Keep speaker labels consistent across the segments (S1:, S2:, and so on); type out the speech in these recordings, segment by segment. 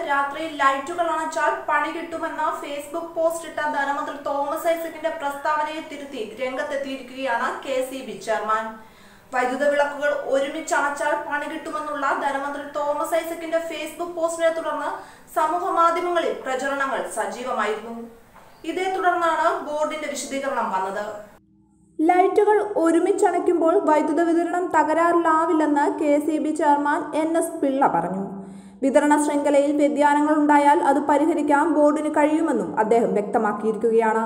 S1: രാത്രിയിൽ ലൈറ്റുകൾ അണച്ചാൽ പണി കിട്ടുമെന്ന ഫേസ്ബുക്ക് പോസ്റ്റ് ഇട്ട ധനമന്ത്രി തോമസ് ഐസക്കിന്റെ പ്രസ്താവനയെ തിരുത്തി രംഗത്തെത്തിയിരിക്കുകയാണ് കെഎസ്ഇബി ചെയർമാൻ. വൈദ്യുത വിളക്കുകൾ ഒരുമിച്ച് അണച്ചാൽ പണി കിട്ടുമെന്നുള്ള ധനമന്ത്രി തോമസ് ഐസക്കിന്റെ ഫേസ്ബുക്ക് പോസ്റ്റിനെ തുടർന്ന് സമൂഹ മാധ്യമങ്ങളിൽ പ്രചരണങ്ങൾ സജീവമായിരുന്നു. ഇതേ തുടർന്നാണ് ബോർഡിന്റെ വിശദീകരണം വന്നത്. ലൈറ്റുകൾ ഒരുമിച്ചണയ്ക്കുമ്പോൾ വൈദ്യുത വിതരണം തകരാറിലാവില്ലെന്ന് കെഎസ്ഇബി ചെയർമാൻ എൻ.എസ്. പിള്ള പറഞ്ഞു. വിതരണ ശൃംഖലയിൽ വ്യതിയാനങ്ങൾ ഉണ്ടായാൽ അത് പരിഹരിക്കാൻ ബോർഡിന് കഴിയുമെന്നും അദ്ദേഹം വ്യക്തമാക്കിയിരിക്കുകയാണ്.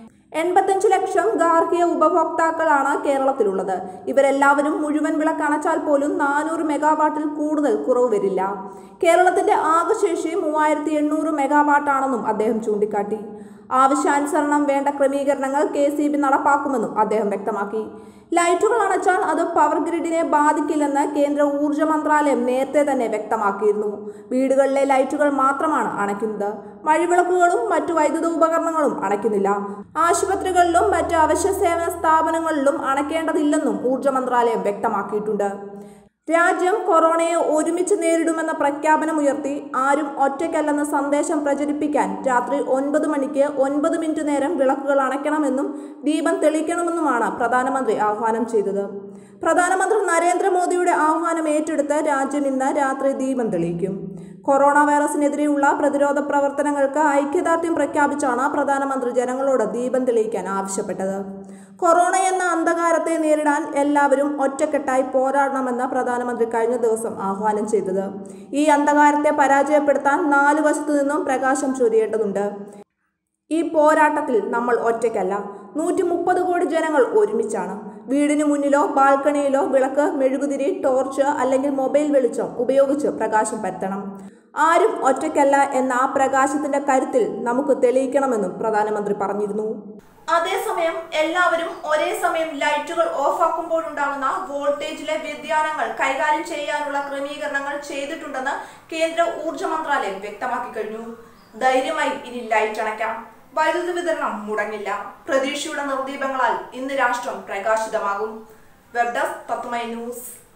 S1: 85 ലക്ഷം ഗാർഹിക ഉപഭോക്താക്കളാണ് കേരളത്തിലുള്ളത്. ഇവരെല്ലാവരും മുഴുവൻ വിളക്കണച്ചാൽ പോലും 400 മെഗാവാട്ടിൽ കൂടുതൽ കുറവ് വരില്ല. കേരളത്തിന്റെ ആകെ ശേഷി 3800 മെഗാവാട്ടാണെന്നും അദ്ദേഹം ചൂണ്ടിക്കാട്ടി. ആവശ്യാനുസരണം വേണ്ട ക്രമീകരണങ്ങൾ കെഎസ്ഇബി നടപ്പാക്കുമെന്നും അദ്ദേഹം വ്യക്തമാക്കി. ലൈറ്റുകൾ അണച്ചാൽ അത് പവർ ഗ്രിഡിനെ ബാധിക്കില്ലെന്ന് കേന്ദ്ര ഊർജ്ജ മന്ത്രാലയം നേരത്തെ തന്നെ വ്യക്തമാക്കിയിരുന്നു. വീടുകളിലെ ലൈറ്റുകൾ മാത്രമാണ് അണയ്ക്കുന്നത്. വഴിവിളക്കുകളും മറ്റു വൈദ്യുത ഉപകരണങ്ങളും അണയ്ക്കുന്നില്ല. ആശുപത്രികളിലും മറ്റ് അവശ്യ സേവന സ്ഥാപനങ്ങളിലും അണയ്ക്കേണ്ടതില്ലെന്നും ഊർജ്ജ മന്ത്രാലയം വ്യക്തമാക്കിയിട്ടുണ്ട്. രാജ്യം കൊറോണയെ ഒരുമിച്ച് നേരിടുമെന്ന പ്രഖ്യാപനമുയർത്തി ആരും ഒറ്റയ്ക്കല്ലെന്ന സന്ദേശം പ്രചരിപ്പിക്കാൻ രാത്രി 9 മണിക്ക് 9 മിനിറ്റ് നേരം വിളക്കുകൾ അണയ്ക്കണമെന്നും ദീപം തെളിയിക്കണമെന്നുമാണ് പ്രധാനമന്ത്രി ആഹ്വാനം ചെയ്തത്. പ്രധാനമന്ത്രി നരേന്ദ്രമോദിയുടെ ആഹ്വാനം ഏറ്റെടുത്ത് രാജ്യം ഇന്ന് രാത്രി ദീപം തെളിയിക്കും. കൊറോണ വൈറസിനെതിരെയുള്ള പ്രതിരോധ പ്രവർത്തനങ്ങൾക്ക് ഐക്യദാർഢ്യം പ്രഖ്യാപിച്ചാണ് പ്രധാനമന്ത്രി ജനങ്ങളോട് ദീപം തെളിയിക്കാൻ ആവശ്യപ്പെട്ടത്. കൊറോണ എന്ന അന്ധകാരത്തെ നേരിടാൻ എല്ലാവരും ഒറ്റക്കെട്ടായി പോരാടണമെന്ന് പ്രധാനമന്ത്രി കഴിഞ്ഞ ദിവസം ആഹ്വാനം ചെയ്തത്. ഈ അന്ധകാരത്തെ പരാജയപ്പെടുത്താൻ 4 വശത്തു നിന്നും പ്രകാശം ചൊരിയേണ്ടതുണ്ട്. ഈ പോരാട്ടത്തിൽ നമ്മൾ ഒറ്റയ്ക്കല്ല. 130 കോടി ജനങ്ങൾ ഒരുമിച്ചാണ്. വീടിന് മുന്നിലോ ബാൽക്കണിയിലോ വിളക്ക്, മെഴുകുതിരി, ടോർച്ച് അല്ലെങ്കിൽ മൊബൈൽ വെളിച്ചം ഉപയോഗിച്ച് പ്രകാശം പരത്തണം. ആരും ഒറ്റയ്ക്കല്ല എന്ന ആ പ്രകാശത്തിന്റെ കരുത്തിൽ നമുക്ക് തെളിയിക്കണമെന്നും പ്രധാനമന്ത്രി പറഞ്ഞിരുന്നു. അതേസമയം എല്ലാവരും ഒരേ സമയം ലൈറ്റുകൾ ഓഫാക്കുമ്പോഴുണ്ടാകുന്ന വോൾട്ടേജിലെ വ്യതിയാനങ്ങൾ കൈകാര്യം ചെയ്യാനുള്ള ക്രമീകരണങ്ങൾ ചെയ്തിട്ടുണ്ടെന്ന് കേന്ദ്ര ഊർജ്ജ മന്ത്രാലയം വ്യക്തമാക്കി കഴിഞ്ഞു. ധൈര്യമായി ഇനി ലൈറ്റ് അണയ്ക്കാം. വൈദ്യുതി വിതരണം മുടങ്ങില്ല. പ്രതീക്ഷയുടെ നിർദീപങ്ങളാൽ ഇന്ന് രാഷ്ട്രം പ്രകാശിതമാകും. Web desk Tatwamayi news.